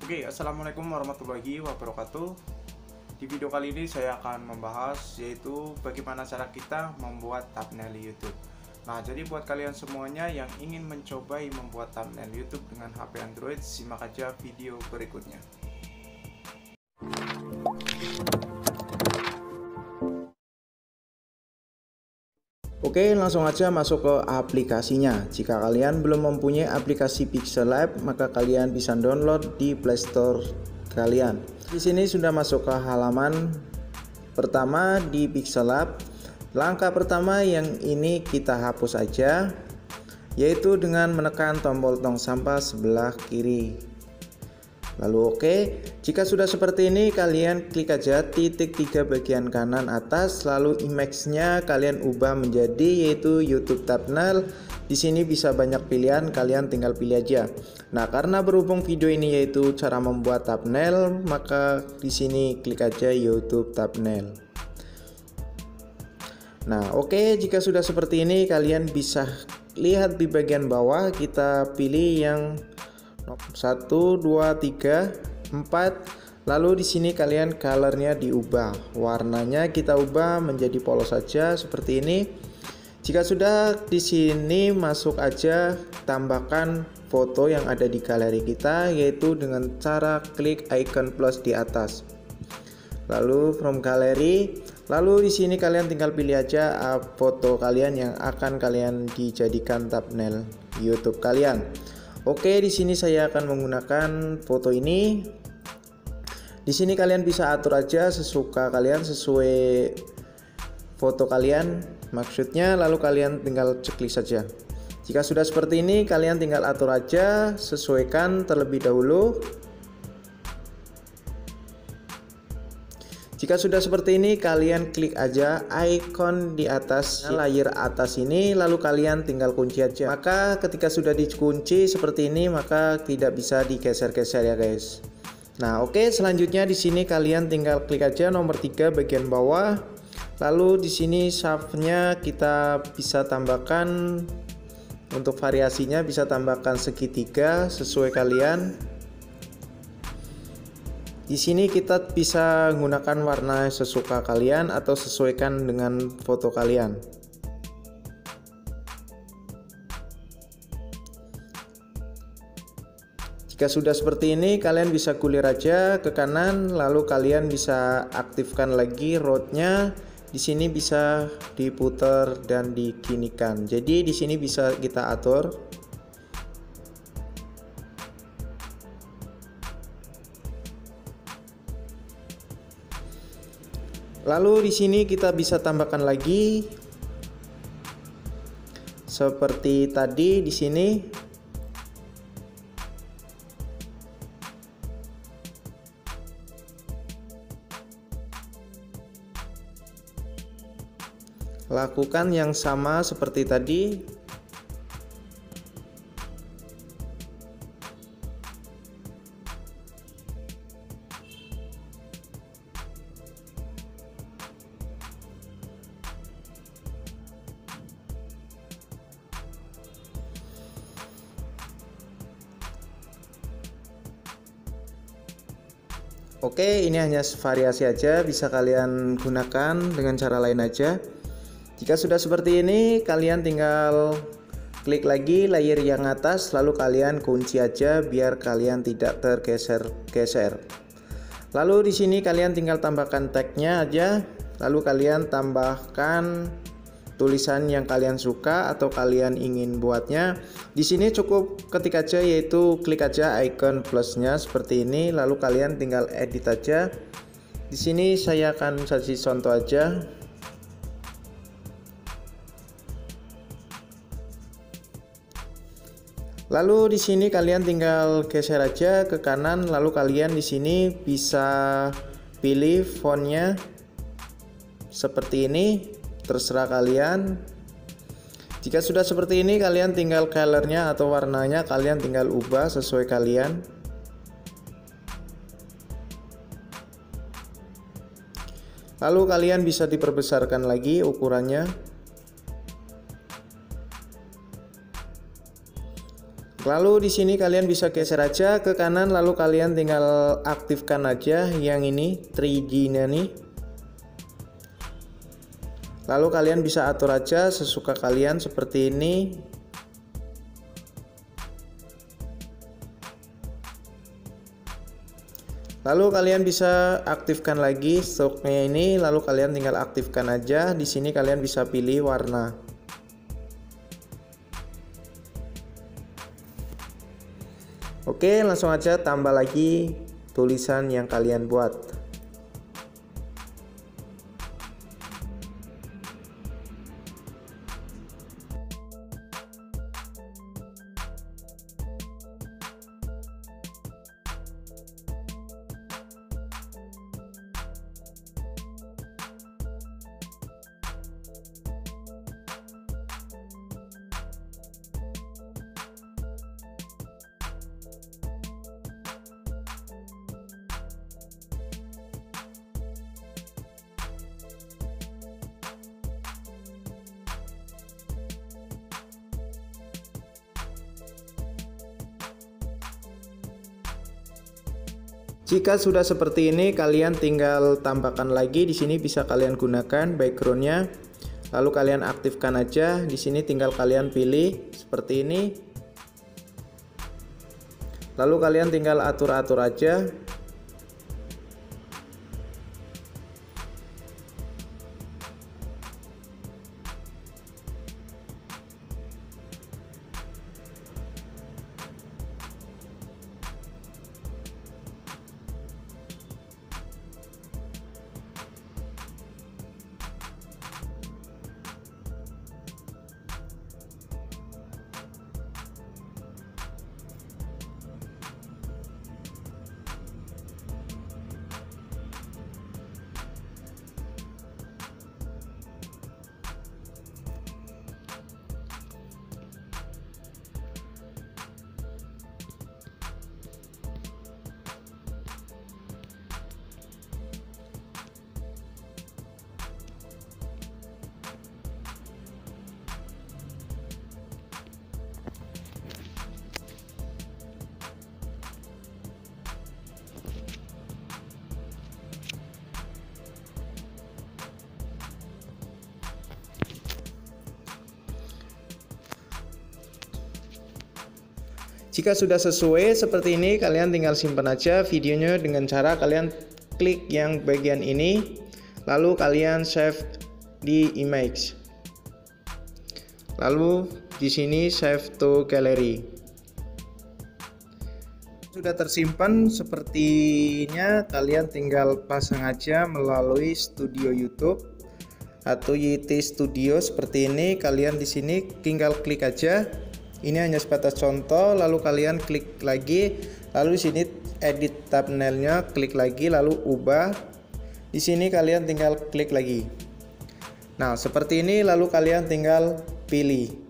Oke, assalamualaikum warahmatullahi wabarakatuh. Di video kali ini saya akan membahas yaitu bagaimana cara kita membuat thumbnail YouTube. Nah, jadi buat kalian semuanya yang ingin mencobai membuat thumbnail YouTube dengan HP Android, simak aja video berikutnya. Oke, langsung aja masuk ke aplikasinya. Jika kalian belum mempunyai aplikasi Pixellab, maka kalian bisa download di Play Store kalian. Di sini sudah masuk ke halaman pertama di Pixellab. Langkah pertama yang ini kita hapus aja, yaitu dengan menekan tombol tong sampah sebelah kiri. Lalu oke, jika sudah seperti ini kalian klik aja titik 3 bagian kanan atas, lalu image-nya kalian ubah menjadi yaitu YouTube thumbnail. Di sini bisa banyak pilihan, kalian tinggal pilih aja. Nah, karena berhubung video ini yaitu cara membuat thumbnail, maka di sini klik aja YouTube thumbnail. Nah, oke, jika sudah seperti ini kalian bisa lihat di bagian bawah, kita pilih yang 1, 2, 3, 4. Lalu di sini kalian colornya diubah, warnanya kita ubah menjadi polos saja seperti ini. Jika sudah, di sini masuk aja tambahkan foto yang ada di galeri kita, yaitu dengan cara klik icon plus di atas. Lalu from gallery, lalu di sini kalian tinggal pilih aja foto kalian yang akan kalian dijadikan thumbnail YouTube kalian. Oke, di sini saya akan menggunakan foto ini. Di sini kalian bisa atur aja sesuka kalian, sesuai foto kalian maksudnya, lalu kalian tinggal checklist saja. Jika sudah seperti ini kalian tinggal atur aja, sesuaikan terlebih dahulu. Jika sudah seperti ini kalian klik aja icon di atas layar atas ini, lalu kalian tinggal kunci aja. Maka ketika sudah dikunci seperti ini maka tidak bisa digeser-geser ya guys. Nah oke, selanjutnya di sini kalian tinggal klik aja nomor 3 bagian bawah. Lalu di sini shape-nya kita bisa tambahkan, untuk variasinya bisa tambahkan segitiga sesuai kalian. Di sini kita bisa menggunakan warna sesuka kalian atau sesuaikan dengan foto kalian. Jika sudah seperti ini kalian bisa gulir aja ke kanan, lalu kalian bisa aktifkan lagi roadnya. Di sini bisa diputar dan diginikan. Jadi di sini bisa kita atur. Lalu di sini kita bisa tambahkan lagi seperti tadi di sini. Lakukan yang sama seperti tadi. Oke, ini hanya variasi aja, bisa kalian gunakan dengan cara lain aja. Jika sudah seperti ini, kalian tinggal klik lagi layer yang atas, lalu kalian kunci aja biar kalian tidak tergeser-geser. Lalu di sini kalian tinggal tambahkan tagnya aja, lalu kalian tambahkan tulisan yang kalian suka atau kalian ingin buatnya. Di sini cukup ketik aja, yaitu klik aja icon plusnya seperti ini, lalu kalian tinggal edit aja. Di sini saya akan kasih contoh aja. Lalu di sini kalian tinggal geser aja ke kanan, lalu kalian di sini bisa pilih fontnya seperti ini. Terserah kalian. Jika sudah seperti ini kalian tinggal colornya atau warnanya kalian tinggal ubah sesuai kalian. Lalu kalian bisa diperbesarkan lagi ukurannya. Lalu di sini kalian bisa geser aja ke kanan, lalu kalian tinggal aktifkan aja yang ini 3D-nya nih. Lalu kalian bisa atur aja sesuka kalian seperti ini. Lalu kalian bisa aktifkan lagi stoknya ini, lalu kalian tinggal aktifkan aja. Di sini kalian bisa pilih warna. Oke, langsung aja tambah lagi tulisan yang kalian buat. Jika sudah seperti ini, kalian tinggal tambahkan lagi. Di sini bisa kalian gunakan backgroundnya. Lalu kalian aktifkan aja. Di sini tinggal kalian pilih seperti ini. Lalu kalian tinggal atur-atur aja. Jika sudah sesuai seperti ini, kalian tinggal simpan aja videonya dengan cara kalian klik yang bagian ini, lalu kalian save di image. Lalu di sini save to gallery. Sudah tersimpan sepertinya, kalian tinggal pasang aja melalui Studio YouTube atau YT Studio seperti ini. Kalian di sini tinggal klik aja. Ini hanya sebatas contoh, lalu kalian klik lagi, lalu di sini edit thumbnailnya, klik lagi, lalu ubah. Di sini kalian tinggal klik lagi. Nah, seperti ini, lalu kalian tinggal pilih.